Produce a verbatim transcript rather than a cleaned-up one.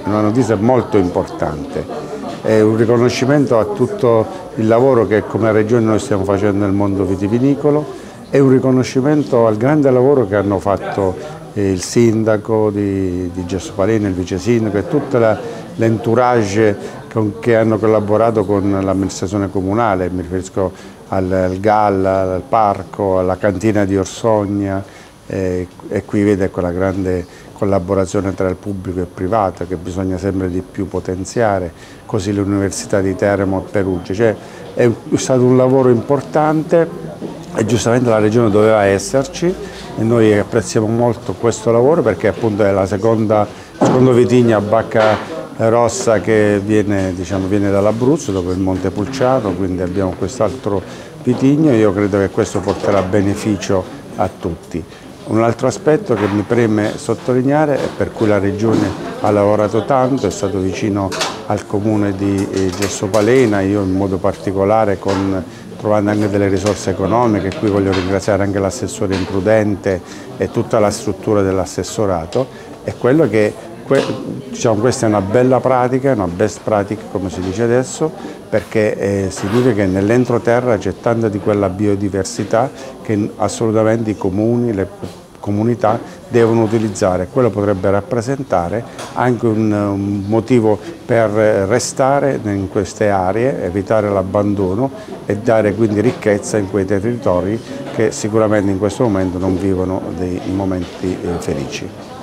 una notizia molto importante, è un riconoscimento a tutto il lavoro che come Regione noi stiamo facendo nel mondo vitivinicolo, è un riconoscimento al grande lavoro che hanno fatto il sindaco di, di Gesso Palena, il vice sindaco e tutta l'entourage che hanno collaborato con l'amministrazione comunale, mi riferisco al, al Galla, al parco, alla cantina di Orsogna, eh, e qui vede quella grande collaborazione tra il pubblico e il privato che bisogna sempre di più potenziare, così l'Università di Teramo e Perugia. Cioè, è stato un lavoro importante e giustamente la Regione doveva esserci e noi apprezziamo molto questo lavoro perché appunto è la seconda, secondo vitigno a bacca rossa che viene, diciamo, viene dall'Abruzzo, dopo il Montepulciano, quindi abbiamo quest'altro vitigno e io credo che questo porterà beneficio a tutti. Un altro aspetto che mi preme sottolineare e per cui la Regione ha lavorato tanto, è stato vicino al comune di Gesso Palena, io in modo particolare con, trovando anche delle risorse economiche, qui voglio ringraziare anche l'assessore Imprudente e tutta la struttura dell'assessorato, è quello che diciamo, questa è una bella pratica, una best practice come si dice adesso, perché eh, significa che nell'entroterra c'è tanta di quella biodiversità che assolutamente i comuni, le comunità devono utilizzare. Quello potrebbe rappresentare anche un, un motivo per restare in queste aree, evitare l'abbandono e dare quindi ricchezza in quei territori che sicuramente in questo momento non vivono dei momenti eh, felici.